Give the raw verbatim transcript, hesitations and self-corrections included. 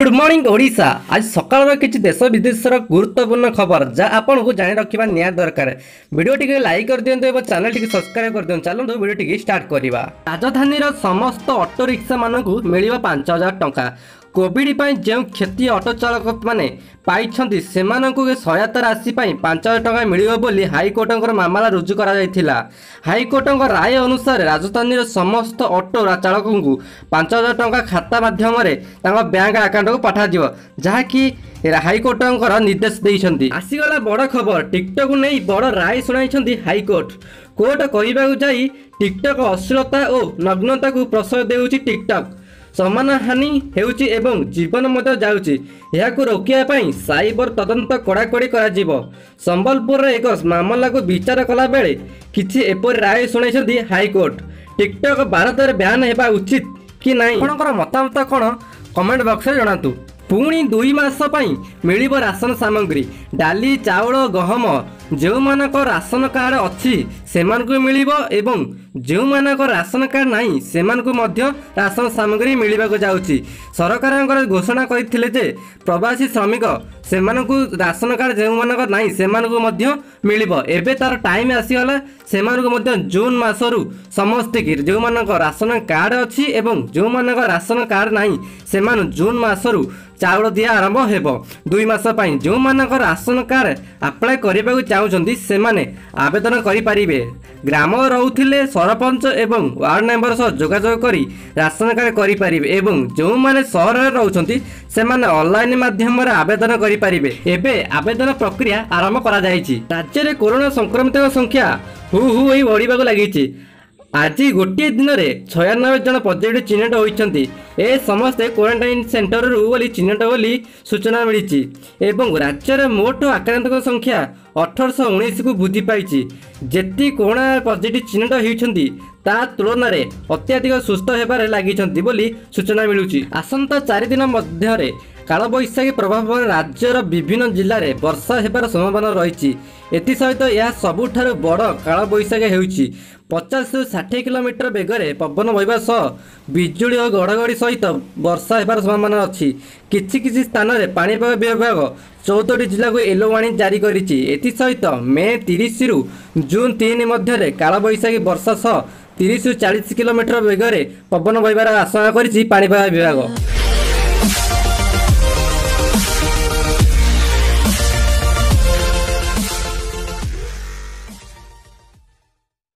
Good morning Odisha. आज सकाल किसी देश विदेशर गुरुत्वपूर्ण खबर जहाँ आपन को जानी रखा निहार दरकार। वीडियो टी लाइक कर दिंतु और चैनल टी सब्सक्राइब कर दिंतु। चलते वीडियो टी स्टार्ट करवा। राजधानी समस्त ऑटो रिक्शा मानक मिल पांच हजार टंका। कोविड जो क्षति ऑटो चालक मैंने पाई सहायता राशि पांच हजार टंका मिलिबो बोली हाईकोर्ट मामला रुजु करा जायथिला। हाईकोर्ट राय अनुसार राजधानी समस्त ऑटो चालक को पांच हजार टंका खाता माध्यम बैंक अकाउंट को पठा दियो जहाँकि हाईकोर्ट निर्देश देइछंती। आसीगला बड़ खबर टिकटॉक को नहीं बड़ राय सुनाई हाईकोर्ट। कोर्ट कहवाक जाई टिकटॉक अश्लीलता और नग्नता को प्रश्रय देउछि। टिकटॉक समान हानि हेउछि एवं जीवन मध्य जाउछि। एहाकु रोकिया पई साइबर तदंत कड़ाकड़ी करा जिवो। संबलपुर एक मामला को विचार कला बेले किछि एपर राय सुनाइछंती हाईकोर्ट। टिकटॉक भारत में बैन हेबा उचित कि नहीं आपनकर मतामत कोन कमेंट बॉक्स रे जणातु। पुणी दुई मास पई मिलिबो राशन सामग्री डाली चाउल गहम जो मानक राशन कार्ड अच्छी सेमानकु मिलिबो एवं जो मानक राशन कार्ड नहीं सेमानकु मध्य राशन सामग्री मिलिबाको जाउची। सरकार घोषणा करथिले जे प्रवासी श्रमिक सेमानकु राशन कार्ड जो मानक नहीं सेमानकु मध्य मिलिबो। एबे तार टाइम आसीगला सेमानकु मध्य जून मासरु समस्त कि जो मानक राशन कार्ड अच्छी एवं जो मानक राशन कार्ड नहीं सेमान जून मासरु चाउल दिया आरंभ हेबो। दुई मास पई जो मानक राशन कार्ड अप्लाई करबा चाहउछंती सेमाने आवेदन करि परिबे। ग्राम रहुथिले सरपंच एवं वार्ड मेंबर सह जोगाजोग करी राशन कार्ड करि परिबे एवं जो माने शहर रे रहउछंती सेमाने ऑनलाइन माध्यम रे आवेदन करि परिबे। एबे आवेदन प्रक्रिया आरंभ करा जायछि। राज्य रे कोरोना संक्रमितों संख्या हु हु होई बढ़िबाको लागिछि। आज गोटे दिन में छयानबे जन पॉजिटिव चिन्हट होती। ए समस्ते क्वारंटाइन सेंटर बोली चिन्हट बोली सूचना मिली एवं राज्य में मोट आक्रांत संख्या अठरश उन्नीस को वृद्धि पाई। जेती कोरोना पॉजिटिव चिन्हट होती ता तुलन में अत्याधिक सुस्थ होबार लगी सूचना मिलूँ। आसंता चार दिन मध्य काल बैशाखी प्रभाव राज्यर विभिन्न जिले में वर्षा होबार संभावना रही। एसत यह सबुठारु बड़ काल बैशाखी होउछि। पचास रु षाठी किलोमीटर बेगरे पवन बहिबा सह बिजुली और घड़घड़ी सहित वर्षा होबार संभावना अच्छी। किछि किछि स्थान में पाणीपाग विभाग चौदह जिला को येलो वार्निंग जारी करिछि। एसत मे तीस रु जून तीन मध्य काल बैशाखी वर्षा सह तीस रु चालीस किलोमीटर बेगरे पवन बहिबार आशंका करिछि पाणीपाग विभाग।